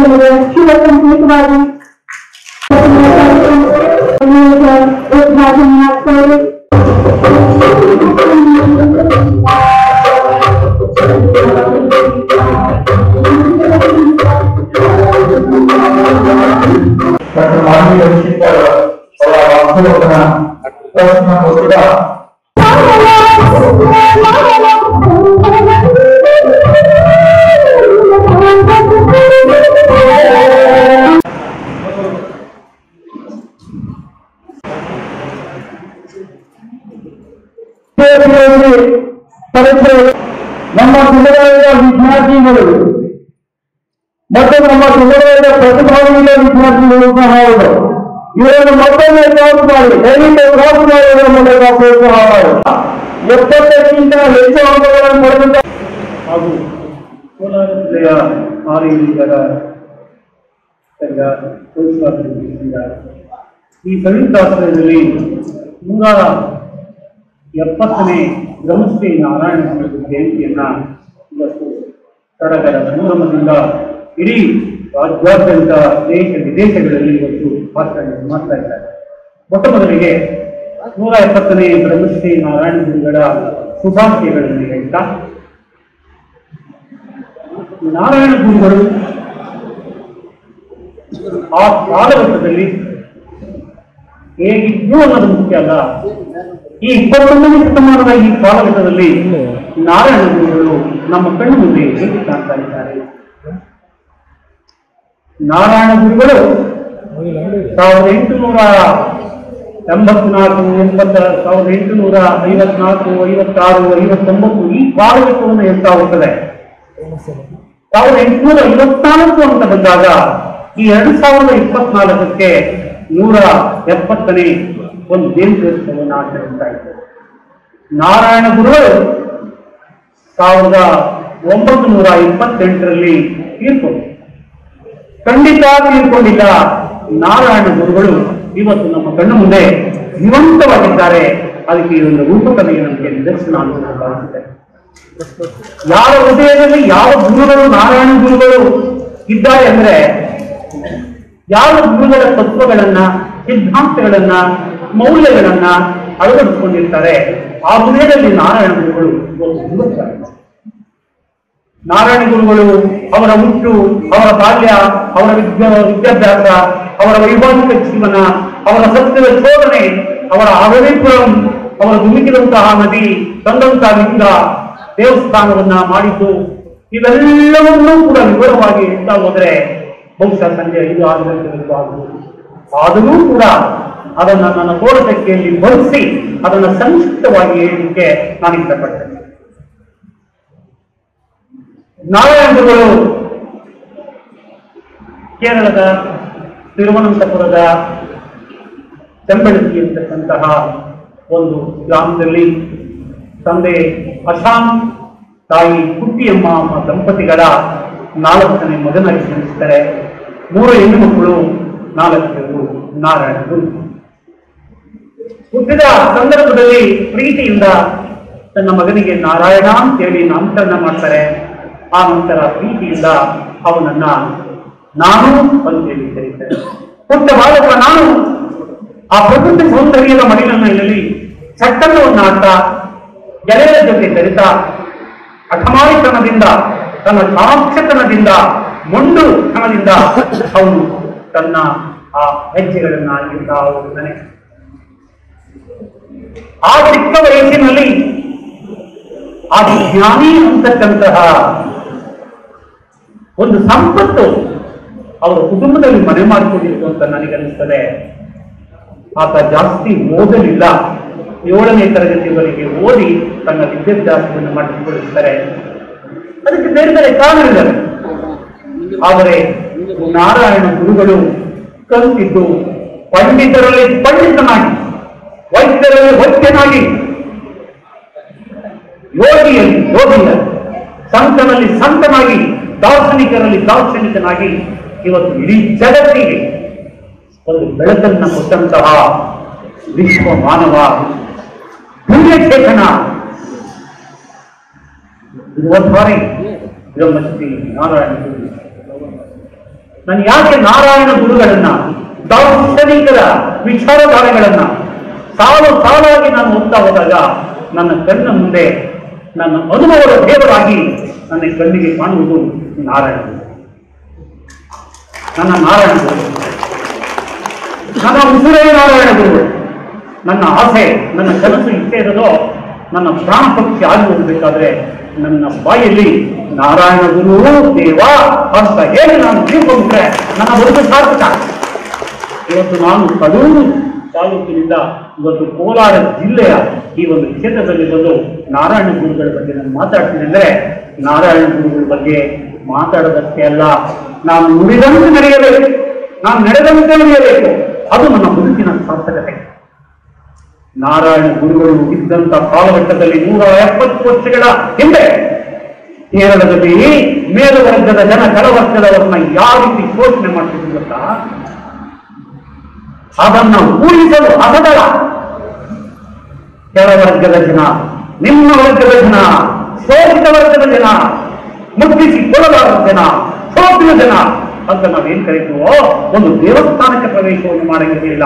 शुभ संकेतवादी ನಮ್ಮ ಸಮುದಾಯದ ವಿದ್ಯಾರ್ಥಿಗಳು ಮತ್ತು ನಮ್ಮ ಸಮುದಾಯದ ಪ್ರತಿಭಾವಂತ ವಿದ್ಯಾರ್ಥಿಗಳು ಸಹ ಹೌದು. ಇವರನ್ನು ಮತ್ತೊಮ್ಮೆ ಜವಾಬ್ದಾರಿ ದಯವಿಟ್ಟು ಜವಾಬ್ದಾರಿಗಳ ಮೂಲಕ ಪ್ರೋತ್ಸಾಹ ಮಾಡಿ 70ಕ್ಕಿಂತ ಹೆಚ್ಚು ಅಂಕಗಳನ್ನು ಪಡೆದ ಹಾಗೂ ಕೋಲಾರ ಜಿಲ್ಲೆಯ ಆರೋಗ್ಯರ ಸಂಘ ಈ ಸಂಯುಕ್ತಾಶ್ರಯದಲ್ಲಿ 170ನೇ ಬ್ರಹ್ಮಶ್ರೀ ನಾರಾಯಣ ಸ್ವಾಮಿ ಜಯಂತಿಯನ್ನ ಇವತ್ತು ಸಡಗರ ಸಂಭ್ರಮದಿಂದ ಇಡೀ ರಾಜ್ಯಾದ್ಯಂತ ದೇಶ ವಿದೇಶಗಳಲ್ಲಿ ಇವತ್ತು ಆಚರಣೆ ಮಾಡ್ತಾ ಇದ್ದಾರೆ. ಮೊಟ್ಟ ಮೊದಲಿಗೆ 170ನೇ ಬ್ರಹ್ಮಶ್ರೀ ನಾರಾಯಣ ಗುರುಗಳ ಶುಭಾಶಯಗಳನ್ನು ಹೇಳ್ತಾ, ನಾರಾಯಣ ಗುರುಗಳು ಆ ಕಾಲಘಟ್ಟದಲ್ಲಿ ಹೇಗಿದ್ದು ಅನ್ನೋದು ಮುಖ್ಯ ಅಲ್ಲ. ಈ 21ನೇ ಶತಮಾನದ ಈ ಕಾಲಘಟ್ಟದಲ್ಲಿ ನಾರಾಯಣ ಗುರುಗಳು ನಮ್ಮ ಕಣ್ಣು ಮುಂದೆ ಹೇಗೆ ಕಾಣ್ತಾ ಇದ್ದಾರೆ. ನಾರಾಯಣ ಗುರುಗಳು 1884, 1854, 56, 59 ಈ ಕಾಲಘಟ್ಟವನ್ನು ಹೇಳ್ತಾ ಹೋಗ್ತದೆ. 1854 ಅಂತ ಬಂದಾಗ ಈ 2024ಕ್ಕೆ 170ನೇ ಒಂದು ಜಯಂತ್ಯೋತ್ಸವವನ್ನು ಆಚರಿಸ್ತಾ ಇದ್ದಾರೆ. ನಾರಾಯಣ ಗುರುಗಳು 1928ರಲ್ಲಿ ತೀರ್ಕೊಂಡು ಖಂಡಿತ ತೀರ್ಕೊಂಡಿಲ್ಲ. ನಾರಾಯಣ ಗುರುಗಳು ಇವತ್ತು ನಮ್ಮ ಕಣ್ಣು ಮುಂದೆ ಜೀವಂತವಾಗಿದ್ದಾರೆ. ಅದಕ್ಕೆ ಈ ಒಂದು ರೂಪಕತೆಯ ನಮಗೆ ನಿದರ್ಶನ ಅಂತ ಭಾವಿಸುತ್ತೇವೆ. ಯಾವ ಹೃದಯದಲ್ಲಿ ಯಾವ ಗುರುಗಳು ನಾರಾಯಣ ಗುರುಗಳು ಇದ್ದಾರೆ ಅಂದ್ರೆ, ಯಾವ ಗುರುಗಳ ತತ್ವಗಳನ್ನ, ಸಿದ್ಧಾಂತಗಳನ್ನ, ಮೌಲ್ಯಗಳನ್ನ ಅಳವಡಿಸಿಕೊಂಡಿರ್ತಾರೆ ಆ ಹೃದಯದಲ್ಲಿ ನಾರಾಯಣ ಗುರುಗಳು ಇರುತ್ತಾರೆ. ನಾರಾಯಣ ಗುರುಗಳು ಅವರ ಹುಟ್ಟು, ಅವರ ಬಾಲ್ಯ, ಅವರ ವಿದ್ಯಾಭ್ಯಾಸ, ಅವರ ವೈವಾಹಿಕ ಜೀವನ, ಅವರ ಸತ್ಯದ ಶೋಧನೆ, ಅವರ ಆರೋಗ್ಯಪುರಂ, ಅವರ ಧುಮುಕಿದಂತಹ ನದಿ, ತಂದಂತಹ ಲಿಂಗ, ದೇವಸ್ಥಾನವನ್ನ ಮಾಡಿದ್ದು, ಇವೆಲ್ಲವನ್ನೂ ಕೂಡ ವಿವರವಾಗಿ ಹೇಳ್ತಾ ಹೋದ್ರೆ ಬಹುಶಃ ಸಂಜೆ 5-6 ಗಂಟೆಗಳು ಆಗಬಹುದು. ಆದರೂ ಕೂಡ ಅದನ್ನ ನನ್ನ ತೋಟದಲ್ಲಿ ಬಳಸಿ ಅದನ್ನು ಸಂಕ್ಷಿಪ್ತವಾಗಿ ಹೇಳಲಿಕ್ಕೆ ನಾನು ಇಷ್ಟಪಡ್ತೇನೆ. ನಾರಾಯಣ ಗುರುಗಳು ಕೇರಳದ ತಿರುವನಂತಪುರದ ಚೆಂಬಳಗಿ ಅಂತಕ್ಕಂತಹ ಒಂದು ಗ್ರಾಮದಲ್ಲಿ ತಂದೆ ಅಶಾಂತ್, ತಾಯಿ ಕುಟ್ಟಿಯಮ್ಮ ದಂಪತಿಗಳ 4ನೇ ಮಗನಾಗಿ ಜನಿಸ್ತಾರೆ. 3 ಹೆಣ್ಣು ಮಕ್ಕಳು, 4 ನಾರಾಯಣ ಗುರು. ಹುಟ್ಟಿದ ಸಂದರ್ಭದಲ್ಲಿ ಪ್ರೀತಿಯಿಂದ ತನ್ನ ಮಗನಿಗೆ ನಾರಾಯಣ ಅಂತೇಳಿ ನಾಮಕರಣ ಮಾಡ್ತಾರೆ. ಆ ನಂತರ ಪ್ರೀತಿಯಿಂದ ಅವನನ್ನ ನಾನು ಅಂತೇಳಿ ಕರೀತಾರೆ. ಪುಟ್ಟ ಬಾಲಕ ನಾನು ಆ ಪ್ರಕೃತಿ ಸೌಂದರ್ಯದ ಮಡಿಲಿನಲ್ಲಿ ಚಟ್ಟನವನ್ನು ಆಡ್ತಾ ಗೆಳೆಯರ ಜೊತೆ ಬೆರೆತಾ ಅಠಮಾರಿತನದಿಂದ, ತನ್ನ ಸಾಕ್ಷತನದಿಂದ, ಮೊಂಡು ತನದಿಂದ ಅವನು ತನ್ನ ಆ ಹೆಜ್ಜೆಗಳನ್ನ ಇಡ್ತಾ ಹೋಗ್ತಾನೆ. ಆ ಚಿಕ್ಕ ವಯಸ್ಸಿನಲ್ಲಿ ಆ ಜ್ಞಾನಿ ಅಂತಕ್ಕಂತಹ ಒಂದು ಸಂಪತ್ತು ಅವರ ಕುಟುಂಬದಲ್ಲಿ ಮನೆ ಮಾಡಿಕೊಂಡಿತ್ತು ಅಂತ ನನಗನ್ನಿಸ್ತದೆ. ಆತ ಜಾಸ್ತಿ ಓದಲಿಲ್ಲ. 7ನೇ ತರಗತಿಯವರೆಗೆ ಓದಿ ತನ್ನ ವಿದ್ಯಾಭ್ಯಾಸವನ್ನು ಮಾಡಿಸಿಕೊಳ್ಳುತ್ತಾರೆ. ಅದಕ್ಕೆ ಬೇರೆ ಬೇರೆ ಕಾರಣಗಳಿವೆ. ಆದರೆ ನಾರಾಯಣ ಗುರುಗಳು ಕಲಿತಿದ್ದು ಪಂಡಿತರಲ್ಲಿ ಪಂಡಿತನಾಗಿ, ವೈದ್ಯರಲ್ಲಿ ವೈದ್ಯನಾಗಿ, ಯೋಗಿಯಲ್ಲಿ ಯೋಗಿಯ, ಸಂತನಲ್ಲಿ ಸಂತನಾಗಿ, ದಾರ್ಶನಿಕರಲ್ಲಿ ದಾರ್ಶನಿಕನಾಗಿ ಇವತ್ತು ಇಡೀ ಜಗತ್ತಿಗೆ ಒಂದು ಬೆಳಕನ್ನು ಕೊಟ್ಟಂತಹ ವಿಶ್ವ ಮಾನವ ಪುಣ್ಯಚೇತನ ಬ್ರಹ್ಮಶ್ರೀ ನಾರಾಯಣ ಗುರು. ನಾನು ಯಾಕೆ ನಾರಾಯಣ ಗುರುಗಳನ್ನ, ದಾರ್ಶನಿಕರ ವಿಚಾರಧಾರೆಗಳನ್ನ ಸಾಲು ಸಾಲಾಗಿ ನಾನು ಓದ್ತಾ ಹೋದಾಗ ನನ್ನ ಕಣ್ಣ ಮುಂದೆ ನನ್ನ ಅನುಭವದ ದೇವರಾಗಿ ನನ್ನ ಕಣ್ಣಿಗೆ ಕಾಣುವುದು ನಾರಾಯಣ ಗುರು. ನನ್ನ ನಾರಾಯಣ ಗುರು, ನನ್ನ ಉಸಿರೇ ನಾರಾಯಣ ಗುರುಗಳು. ನನ್ನ ಆಸೆ, ನನ್ನ ಕನಸು ಇಷ್ಟೇ ಇರೋದು, ನನ್ನ ಪ್ರಾಣ ಪಕ್ಷಿ ಆಗಿ ಹೋಗಬೇಕಾದ್ರೆ ನನ್ನ ಬಾಯಲ್ಲಿ ನಾರಾಯಣ ಗುರು ದೇವ ಅಂತ ಹೇಳಿ ನಾನು ತಿಳ್ಕೊಂಡ್ರೆ ನನ್ನ ಬದುಕು ಸಾರ್ಥಕ. ಇವತ್ತು ನಾನು ಕಡೂರು ತಾಲೂಕಿನಿಂದ ಇವತ್ತು ಕೋಲಾರ ಜಿಲ್ಲೆಯ ಈ ಒಂದು ಕ್ಷೇತ್ರದಲ್ಲಿ ಬಂದು ನಾರಾಯಣ ಗುರುಗಳ ಬಗ್ಗೆ ನಾನು ಮಾತಾಡ್ತೀನಿ ಅಂದ್ರೆ, ನಾರಾಯಣ ಗುರುಗಳ ಬಗ್ಗೆ ಮಾತಾಡೋದಷ್ಟೇ ಅಲ್ಲ, ನಾನು ನುಡಿದಂತೆ ನಡೆಯಬೇಕು, ನಾನು ನಡೆದಂತೆ ನಡೆಯಬೇಕು. ಅದು ನನ್ನ ಬದುಕಿನ ಸಾರ್ಥಕತೆ. ನಾರಾಯಣ ಗುರುಗಳು ಇದ್ದಂತ ಕಾಲಘಟ್ಟದಲ್ಲಿ 170 ವರ್ಷಗಳ ಹಿಂದೆ ಕೇರಳದಲ್ಲಿ ಮೇಲುವರ್ಗದ ಜನ ಕೆಳವರ್ಗದವರನ್ನ ಯಾವ ರೀತಿ ಶೋಷಣೆ ಮಾಡ್ತಿದ್ರು ಗೊತ್ತಾ? ಅದನ್ನ ಊಹಿಸಲು ಅಸದಳ. ಕೆಳವರ್ಗದ ಜನ, ನಿಮ್ಮ ವರ್ಗದ ಜನ, ಶೋಷಿತ ವರ್ಗದ ಜನ, ಮುಟ್ಟಿಸಿ ಕೊಡಲಾರದ ಜನ, ಶೋಷಿತ ಜನ ಅಂತ ನಾವೇನ್ ಕರೀತೀವೋ, ಒಂದು ದೇವಸ್ಥಾನಕ್ಕೆ ಪ್ರವೇಶವನ್ನು ಮಾಡಂಗಿರಲಿಲ್ಲ.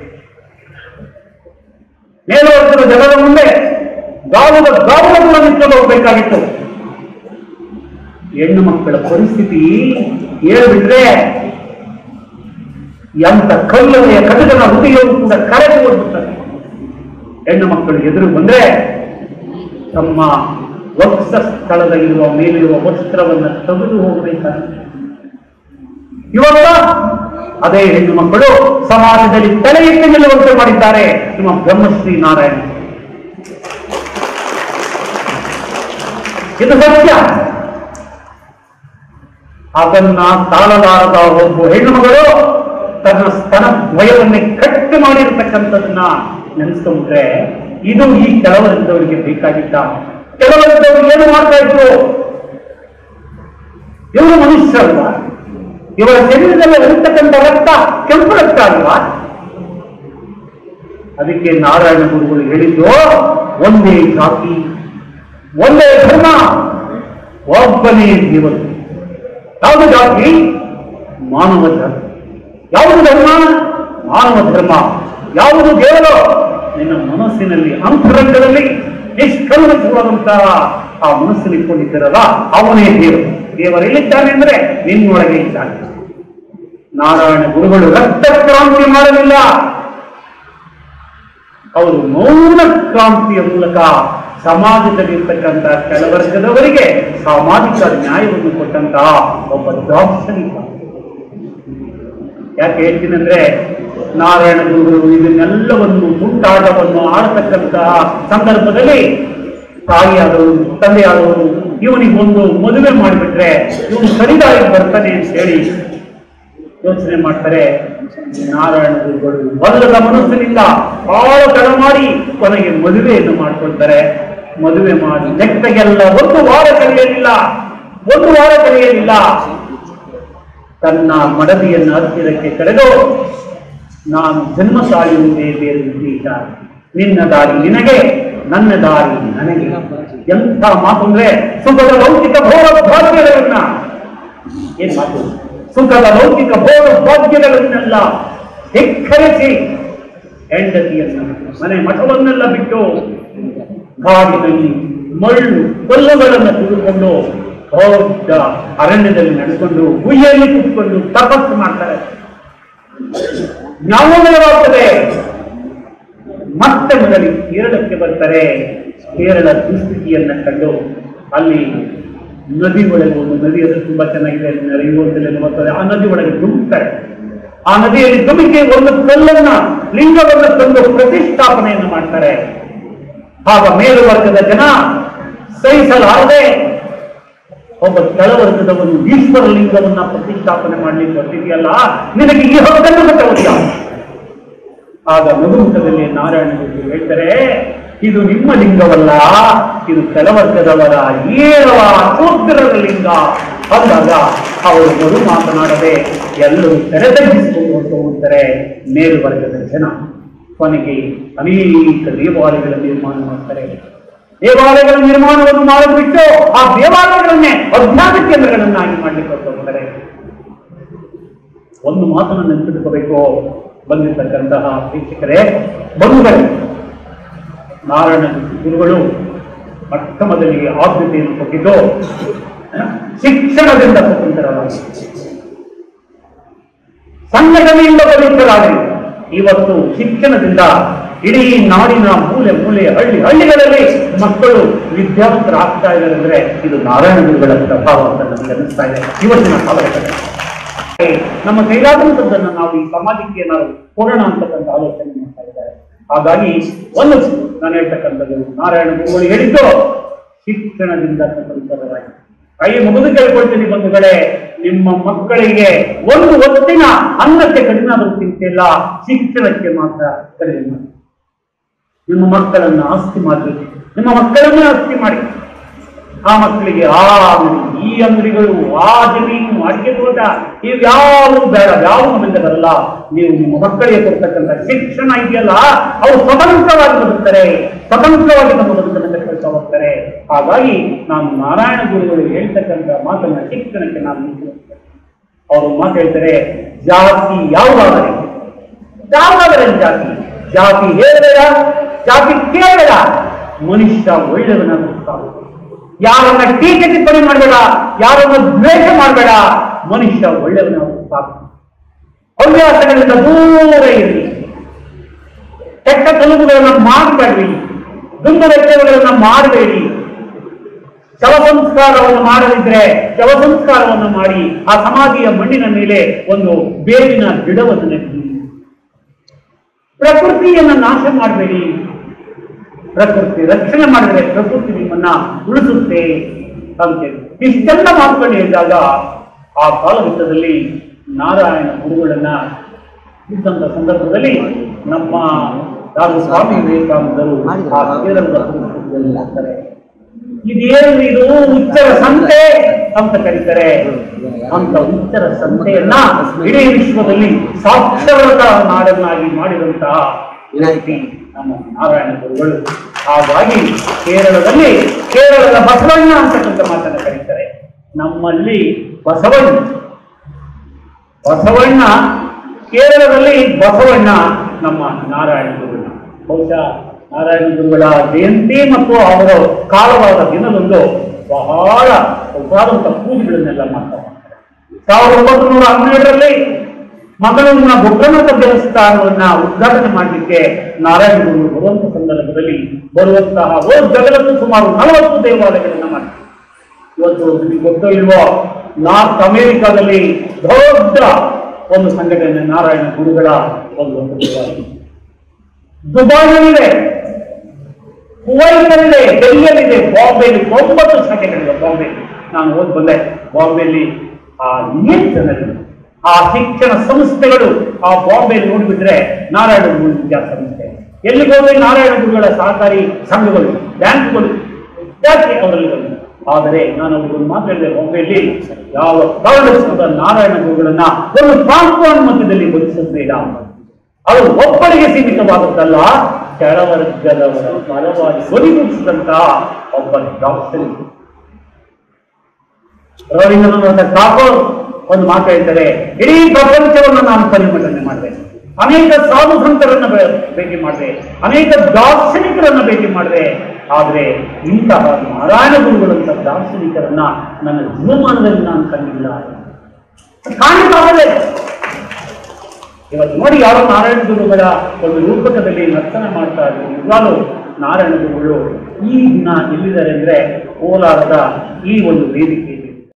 ಮೇಲ್ವರ್ಗದ ಜನರ ಮುಂದೆ ಗಾವುಗಳನ್ನು ನಿಂತು ಹೋಗಬೇಕಾಗಿತ್ತು. ಹೆಣ್ಣು ಮಕ್ಕಳ ಪರಿಸ್ಥಿತಿ ಹೇಳ್ಬಿಟ್ರೆ ಎಂತ ಕಲ್ಲನೆಯ ಕಟಕನ ಹೃದಯವು ಕೂಡ ಕರೆದು ಹೋಗ್ಬಿಡ್ತಾರೆ. ಹೆಣ್ಣು ಮಕ್ಕಳು ಎದುರು ಬಂದ್ರೆ ತಮ್ಮ ವಕ್ಷ ಸ್ಥಳದಲ್ಲಿರುವ ಮೇಲಿರುವ ವಸ್ತ್ರವನ್ನು ತೆಗೆದು ಹೋಗಬೇಕಾಗುತ್ತೆ. ಇವಾಗ ಅದೇ ಹೆಣ್ಣು ಮಕ್ಕಳು ಸಮಾಜದಲ್ಲಿ ತಲೆ ಎತ್ತಿ ನಿಲ್ಲುವಂತೆ ಮಾಡಿದ್ದಾರೆ ನಿಮ್ಮ ಬ್ರಹ್ಮಶ್ರೀ ನಾರಾಯಣ. ಇದು ಸತ್ಯ. ಅದನ್ನ ತಾಳಲಾರದ ಒಬ್ಬ ಹೆಣ್ಣು ಮಗಳು ತನ್ನ ಸ್ತನ ಭಯವನ್ನೇ ಕಟ್ಟು ಮಾಡಿರ್ತಕ್ಕಂಥದನ್ನ ನೆನೆಸ್ಕೊಂಡ್ರೆ, ಇದು ಈ ಕೆಲವರಿದ್ದವರಿಗೆ ಬೇಕಾಗಿದ್ದ. ಕೆಲವರಿದ್ದವರು ಏನು ಮಾಡ್ತಾ ಇದ್ರು? ಇವರು ಮನುಷ್ಯರಲ್ವಾ? ಇವರ ಶರೀರದಲ್ಲಿ ಇರತಕ್ಕಂಥ ರಕ್ತ ಕೆಂಪು ರಕ್ತ ಅಲ್ವಾ? ಅದಕ್ಕೆ ನಾರಾಯಣ ಗುರುಗಳು ಹೇಳಿದ್ದು, ಒಂದೇ ಜಾತಿ, ಒಂದೇ ಧರ್ಮ, ಒಬ್ಬನೇ ದೇವರು. ಯಾವುದು ಜಾತಿ? ಮಾನವ ಧರ್ಮ. ಯಾವುದು ಧರ್ಮ? ಮಾನವ ಧರ್ಮ. ಯಾವುದು ದೇವರು? ನಿನ್ನ ಮನಸ್ಸಿನಲ್ಲಿ ಅಂತರಂಗದಲ್ಲಿ ನಿಷ್ಕಲ್ಮಶವಾದಂತಹ ಆ ಮನಸ್ಸನ್ನು ಇಟ್ಕೊಂಡಿದ್ದಾರಲ್ಲ, ಅವನೇ ದೇವರು. ದೇವರೆಲ್ಲಿದ್ದಾನೆ ಅಂದ್ರೆ ನಿನ್ನೊಳಗೆ ಇದ್ದಾನೆ. ನಾರಾಯಣ ಗುರುಗಳು ರಕ್ತ ಕ್ರಾಂತಿ ಮಾಡಲಿಲ್ಲ, ಅವರು ಮೌನ ಕ್ರಾಂತಿಯ ಮೂಲಕ ಸಮಾಜದಲ್ಲಿರ್ತಕ್ಕಂಥ ಕೆಳವರ್ಗದವರಿಗೆ ಸಾಮಾಜಿಕ ನ್ಯಾಯವನ್ನು ಕೊಟ್ಟಂತಹ ಒಬ್ಬ ದಾರ್ಶನಿಕ. ಯಾಕೆ ಹೇಳ್ತೀನಿ ಅಂದ್ರೆ, ನಾರಾಯಣ ಗುರುಗಳು ಇದನ್ನೆಲ್ಲವನ್ನು ಮುಂಟಾಟವನ್ನು ಆಡತಕ್ಕಂತಹ ಸಂದರ್ಭದಲ್ಲಿ ತಾಯಿಯಾದವರು, ತಂದೆಯಾದವರು ಇವನಿಗೆ ಒಂದು ಮದುವೆ ಮಾಡಿಬಿಟ್ರೆ ಇವನು ಸರಿದಾಗಿ ಬರ್ತಾನೆ ಅಂತ ಹೇಳಿ ಯೋಚನೆ ಮಾಡ್ತಾರೆ. ನಾರಾಯಣ ಗುರುಗಳು ಬಲ್ಲದ ಮನಸ್ಸಿನಿಂದ ಬಹಳ ತಡ ಮಾಡಿ ಕೊನೆಗೆ ಮದುವೆಯನ್ನು ಮಾಡಿಕೊಳ್ತಾರೆ. ಮದುವೆ ಮಾಡಿ ನೆಟ್ಟಗೆಲ್ಲ ಒಂದು ವಾರ ಕಳೆಯಲಿಲ್ಲ. ತನ್ನ ಮಡದಿಯನ್ನು ಹತ್ತಿರಕ್ಕೆ ಕರೆದು, ನಾನು ಜನ್ಮ ತಾಳಿಯುವುದೇ ಬೇರೆ ಉದ್ದೇಶ, ನಿನ್ನ ದಾರಿ ನಿನಗೆ, ನನ್ನ ದಾರಿ ನನಗೆ. ಎಂಥ ಮಾತು ಅಂದ್ರೆ, ಸುಖದ ಲೌಕಿಕ ಭೋಗ ಭಾಗ್ಯಗಳನ್ನ, ಏನ್ ಮಾತು? ಸುಖದ ಲೌಕಿಕ ಭೋಗ ಭಾಗ್ಯಗಳನ್ನೆಲ್ಲ ಧಿಕ್ಕರಿಸಿ ಹೆಂಡತಿಯನ್ನು, ಮನೆ ಮಠವನ್ನೆಲ್ಲ ಬಿಟ್ಟು ಕಾಡಿನಲ್ಲಿ ಮಳ್ಳು ಕಲ್ಲುಗಳನ್ನು ತೆಗೆದುಕೊಂಡು ದೊಡ್ಡ ಅರಣ್ಯದಲ್ಲಿ ನಡೆದುಕೊಂಡು ಗುಯ್ಯಲ್ಲಿ ಕೂತ್ಕೊಂಡು ತಪಸ್ಸು ಮಾಡ್ತಾರೆ. ಜ್ಞಾನೋದಯವಾಗ್ತದೆ. ಮತ್ತೆ ಮೊದಲಿ ಕೇರಳಕ್ಕೆ ಬರ್ತಾರೆ. ಕೇರಳ ದುಸ್ಥಿತಿಯನ್ನ ಕಂಡು ಅಲ್ಲಿ ನದಿ ಒಳಗೆ ಒಂದು ನದಿ, ಅದು ತುಂಬಾ ಚೆನ್ನಾಗಿದೆ, ನಡೆಯುವಂತೆಲ್ಲ ಬರ್ತದೆ. ಆ ನದಿ ಒಳಗೆ ಧುಮುಕ್ತಾರೆ. ಆ ನದಿಯಲ್ಲಿ ಧುಮುಕಿ ಒಂದು ಕಲ್ಲನ್ನ, ಲಿಂಗವನ್ನು ತಂದು ಪ್ರತಿಷ್ಠಾಪನೆಯನ್ನು ಮಾಡ್ತಾರೆ. ಆಗ ಮೇಲುವರ್ಗದ ಜನ ಸಹಿಸಲಾರದೆ ಒಬ್ಬ ಕೆಳವರ್ಗದವನು ಈಶ್ವರ ಲಿಂಗವನ್ನ ಪ್ರತಿಷ್ಠಾಪನೆ ಮಾಡ್ಲಿಕ್ಕೆ ಬರ್ತಿದೆಯಲ್ಲ, ನಿನಗೆ ಈ ಹಕ್ಕನ್ನು ಗೊತ್ತಾಗುತ್ತಾ? ಆಗ ನಗುಮುಖದಲ್ಲಿ ನಾರಾಯಣ ಗುರು ಹೇಳ್ತಾರೆ, ಇದು ನಿಮ್ಮ ಲಿಂಗವಲ್ಲ, ಇದು ಕೆಳವರ್ಗದವರ ಏಳವ ಶೂದ್ರರ ಲಿಂಗ. ಅಂದಾಗ ಅವರು ಮರು ಮಾತನಾಡದೆ ಎಲ್ಲರೂ ತೆರೆದಗಿಸಿಕೊಂಡು ಹೋಗ್ತಾರೆ ಮೇಲುವರ್ಗದ ಜನ. ಕೊನೆಗೆ ಅನೇಕ ದೇವಾಲಯಗಳ ನಿರ್ಮಾಣ ಮಾಡ್ತಾರೆ. ದೇವಾಲಯಗಳ ನಿರ್ಮಾಣವನ್ನು ಮಾಡಿಬಿಟ್ಟು ಆ ದೇವಾಲಯಗಳನ್ನೇ ಅಜ್ಞಾನ ಕೇಂದ್ರಗಳನ್ನಾಗಿ ಮಾಡಲಿಕ್ಕೆ ಹೋಗ್ತಾರೆ. ಒಂದು ಮಾತನ್ನು ನೆನಪಿಟ್ಟುಕೋಬೇಕು. ಬಂದಿರತಕ್ಕಂತಹ ಪ್ರೇಕ್ಷಕರೇ, ಬಂಧುಗಳೇ, ನಾರಾಯಣ ಗುರುಗಳು ಮೊಟ್ಟ ಮೊದಲಿಗೆ ಆದ್ಯತೆಯನ್ನು ಕೊಟ್ಟಿದ್ದು ಶಿಕ್ಷಣದಿಂದ ಸ್ವತಂತ್ರರಾಗಿ, ಸಂಘಟನೆಯಿಂದ ಪವಿತ್ರರಾಗಿ. ಇವತ್ತು ಶಿಕ್ಷಣದಿಂದ ಇಡೀ ನಾಡಿನ ಮೂಲೆ ಮೂಲೆ ಹಳ್ಳಿಗಳಲ್ಲಿ ಮಕ್ಕಳು ವಿದ್ಯಾವಂತರಾಗ್ತಾ ಇದ್ದಾರೆ ಅಂದ್ರೆ ಇದು ನಾರಾಯಣ ಗುರುಗಳ ಪ್ರಭಾವ ಅಂತ ನಮಗೆ ಅನಿಸ್ತಾ ಇದೆ ಇವತ್ತಿನ ಕಾಲಘಟ್ಟದಲ್ಲಿ. ನಮ್ಮ ಕೈಲಾದಂಥದ್ದನ್ನು ನಾವು ಈ ಸಮಾಜಕ್ಕೆ ನಾವು ಕೊಡೋಣ ಅಂತಕ್ಕಂಥ ಆಲೋಚನೆ ಮಾಡ್ತಾ ಇದ್ದಾರೆ. ಹಾಗಾಗಿ ಒಂದು ನಾನು ಹೇಳ್ತಕ್ಕಂಥದ್ದು, ನಾರಾಯಣ ಗುರುಗಳು ಹೇಳಿದ್ದು ಶಿಕ್ಷಣದಿಂದ ಸ್ವತಂತ್ರರಾಗಿ. ಕೈ ಮುಗಿದು ಕೇಳ್ಕೊಳ್ತೀನಿ ಬಂಧುಗಳೇ, ನಿಮ್ಮ ಮಕ್ಕಳಿಗೆ ಒಂದು ಹೊತ್ತಿನ ಅನ್ನಕ್ಕೆ ಕಡಿಮೆ ಆದರೂ ಚಿಂತೆಯಿಲ್ಲ, ಶಿಕ್ಷಣಕ್ಕೆ ಮಾತ್ರ ಕಡಿಮೆ ಮಾಡಿ. ನಿಮ್ಮ ಮಕ್ಕಳನ್ನ ಆಸ್ತಿ ಮಾಡಿ, ನಿಮ್ಮ ಮಕ್ಕಳನ್ನೇ ಆಸ್ತಿ ಮಾಡಿ. ಆ ಮಕ್ಕಳಿಗೆ ಆ ಅಂಗಡಿ, ಈ ಅಂಗಡಿಗಳು, ಆ ಜಮೀನು, ಅಡಿಕೆ ತೋಟ, ಇವ್ಯಾವು ಬೇಡ, ಯಾವ ನಮ್ಮಿಂದ ಬರಲ್ಲ. ನೀವು ನಿಮ್ಮ ಮಕ್ಕಳಿಗೆ ಕೊಡ್ತಕ್ಕಂಥ ಶಿಕ್ಷಣ ಇದೆಯಲ್ಲ, ಅವರು ಸ್ವತಂತ್ರವಾಗಿ ಬದುಕ್ತಾರೆ, ಸ್ವತಂತ್ರವಾಗಿ ನಮ್ಮ ಬದುಕನ್ನು ಕಟ್ಟಿಕೊಳ್ತಾ ಹೋಗ್ತಾರೆ. ಹಾಗಾಗಿ ನಾನು ನಾರಾಯಣ ಗುರುಗಳು ಹೇಳ್ತಕ್ಕಂಥ ಮಾತನ್ನ ಶಿಕ್ಷಣಕ್ಕೆ ನಾನು ನಿಂತಿರುತ್ತೇನೆ. ಅವರು ಮಾತು ಹೇಳ್ತಾರೆ, ಜಾತಿ ಯಾವುದಾದರೆ ಜಾತಿ, ಜಾತಿ ಹೇಳಬೇಡ, ಜಾತಿ ಕೇಳಬೇಡ, ಮನುಷ್ಯ ಒಳ್ಳೆಯವನಾಗುತ್ತಾನೆ. ಯಾರನ್ನ ಟೀಕೆ ಟಿಪ್ಪಣಿ ಮಾಡಬೇಡ, ಯಾರನ್ನ ದ್ವೇಷ ಮಾಡಬೇಡ, ಮನುಷ್ಯ ಒಳ್ಳೆಯವನಾಗುತ್ತಾನೆ. ಹವ್ಯಾಸಗಳಿಂದ ದೂರ ಇರಲಿ, ಕೆಟ್ಟ ತಲುಪುಗಳನ್ನ ಮಾಡಬೇಡಿ, ದುಂದುವೆಚ್ಚಗಳನ್ನು ಮಾಡಬೇಡಿ. ಶವ ಸಂಸ್ಕಾರವನ್ನು ಮಾಡದಿದ್ರೆ ಶವ ಸಂಸ್ಕಾರವನ್ನು ಮಾಡಿ ಆ ಸಮಾಧಿಯ ಮಣ್ಣಿನ ಮೇಲೆ ಒಂದು ಬೇವಿನ ಗಿಡವನ್ನು ನೆಟ್ಟಿ. ಪ್ರಕೃತಿಯನ್ನ ನಾಶ ಮಾಡಬೇಡಿ, ಪ್ರಕೃತಿ ರಕ್ಷಣೆ ಮಾಡಿದ್ರೆ ಪ್ರಕೃತಿ ನಿಮ್ಮನ್ನ ಉಳಿಸುತ್ತೆ ಅಂತೇಳಿ ಇಷ್ಟೆಲ್ಲ ಮಾತುಗಳು ಹೇಳಿದಾಗ ಆ ಕಾಲಘಟ್ಟದಲ್ಲಿ ನಾರಾಯಣ ಗುರುಗಳನ್ನ ಇದ್ದಂತ ಸಂದರ್ಭದಲ್ಲಿ ನಮ್ಮ ಸ್ವಾಮಿ ವಿವೇಕಾನಂದರು ಆ ಕೇರಳದ ಪರಿಸ್ಥಿತಿಯಲ್ಲಿ ಇದೇನು ಇದು ಉಚ್ಚರ ಸಂತೆ ಅಂತ ಕರೀತಾರೆ. ಅಂತ ಉಚ್ಚರ ಸಂತೆಯನ್ನ ಇಡೀ ವಿಶ್ವದಲ್ಲಿ ಸಾಕ್ಷರತಾ ನಾಡನ್ನಾಗಿ ಮಾಡಿದಂತಹ ವ್ಯಕ್ತಿ ನಮ್ಮ ನಾರಾಯಣ ಗುರುಗಳು. ಹಾಗಾಗಿ ಕೇರಳದ ಬಸವಣ್ಣ ಅಂತಕ್ಕಂಥ ಮಾತನ್ನ ಕರೀತಾರೆ. ನಮ್ಮಲ್ಲಿ ಬಸವಣ್ಣ ಕೇರಳದಲ್ಲಿ ಬಸವಣ್ಣ ನಮ್ಮ ನಾರಾಯಣ ಗುರುಗಳು. ಬಹುಶಃ ನಾರಾಯಣ ಗುರುಗಳ ಜಯಂತಿ ಮತ್ತು ಅವರ ಕಾಲವಾದ ದಿನದಂದು ಬಹಳ ಉಪಾದಂತ ಪೂಜೆಗಳನ್ನೆಲ್ಲ ಮಾಡ್ತಾರೆ. 1912ರಲ್ಲಿ ಮಂಗಳೂರಿನ ಬೊಕ್ಕನಾಥ ದೇವಸ್ಥಾನವನ್ನ ಉದ್ಘಾಟನೆ ಮಾಡಲಿಕ್ಕೆ ನಾರಾಯಣ ಗುರುಗಳು ಬರುವಂತಹ ಸಂದರ್ಭದಲ್ಲಿ ಬರುವಂತಹ ಜಗತ್ತು ಸುಮಾರು 40 ದೇವಾಲಯಗಳನ್ನ ಮಾಡ್ತಾರೆ. ಇವತ್ತು ನಿಮಗೆ ಗೊತ್ತೋ ಇಲ್ವೋ, ನಾರ್ತ್ ಅಮೆರಿಕಾದಲ್ಲಿ ದೊಡ್ಡ ಒಂದು ಸಂಘಟನೆ ನಾರಾಯಣ ಗುರುಗಳ ಒಂದು ದೇವಾಲಯ. ದುಬೈನಲ್ಲಿದೆ, ಕುವೈತಲ್ಲಿದೆ, ಡೆಲ್ಲಿಯಲ್ಲಿದೆ, ಬಾಂಬೆಯಲ್ಲಿ 9 ಶಾಖೆಗಳಿವೆ. ಬಾಂಬೆಯಲ್ಲಿ ನಾನು ಓದ್ ಬಂದೆ. ಬಾಂಬೆಯಲ್ಲಿ ಆ ನಿಯಂತ್ರಣದಲ್ಲಿ ಆ ಶಿಕ್ಷಣ ಸಂಸ್ಥೆಗಳು ಆ ಬಾಂಬೆಯಲ್ಲಿ ನೋಡಿಬಿಟ್ರೆ ನಾರಾಯಣ ಗುರುಗಳ ವಿದ್ಯಾಸಂಸ್ಥೆ, ಎಲ್ಲಿಗೆ ಹೋದ್ರೆ ನಾರಾಯಣ ಗುರುಗಳ ಸಹಕಾರಿ ಸಂಘಗಳು, ಬ್ಯಾಂಕ್ಗಳು ಜಾತಿ ಅವರಲ್ಲಿ ಬಂದಿದೆ. ಆದರೆ ನಾನು ಅವ್ರಿಗೊಂದು ಮಾತು ಹೇಳಿದೆ, ಬಾಂಬೆಯಲ್ಲಿ ಯಾವ ಕಾರಣದ ನಾರಾಯಣ ಗುರುಗಳನ್ನ ಒಂದು ಕಾಂಪೌಂಡ್ ಮಧ್ಯದಲ್ಲಿ ಬದುಕಿಸಬೇಡ. ಅದು ಒಬ್ಬರಿಗೆ ಸೀಮಿತವಾದದ್ದಲ್ಲ, ಕೆಳವರ್ಗದವರ ಬಲವಾಗಿ ಬದಿಗುಡಿಸಿದಂತಹ ಒಬ್ಬ ಡಾಕ್ಟರ್. ರವೀಂದ್ರನಾಥ ಠಾಗೋರ್ ಒಂದು ಮಾತು ಹೇಳ್ತಾರೆ, ಇಡೀ ಪ್ರಪಂಚವನ್ನು ನಾನು ಪರಿವರ್ತನೆ ಮಾಡಿದೆ, ಅನೇಕ ಸಾಧು ಸಂತರನ್ನ ಭೇಟಿ ಮಾಡಿದೆ, ಅನೇಕ ದಾರ್ಶನಿಕರನ್ನ ಭೇಟಿ ಮಾಡಿದೆ. ಆದರೆ ಇಂತಹ ನಾರಾಯಣ ಗುರುಗಳಂತ ದಾರ್ಶನಿಕರನ್ನ ನನ್ನ ಜೀವಮಾನದಲ್ಲಿ ನಾನು ಕಂಡಿಲ್ಲ, ಕಾಣಲಾಗದೆ. ಇವತ್ತು ನೋಡಿ, ಯಾರೋ ನಾರಾಯಣ ಗುರುಗಳ ಒಂದು ರೂಪಕದಲ್ಲಿ ನರ್ತನ ಮಾಡ್ತಾ ಇದ್ರು. ನಿಜವಾಗ್ಲೂ ನಾರಾಯಣ ಗುರುಗಳು ಈ ದಿನ ಎಲ್ಲಿದ್ದಾರೆ ಅಂದ್ರೆ ಕೋಲಾರದ ಈ ಒಂದು ವೇದಿಕೆ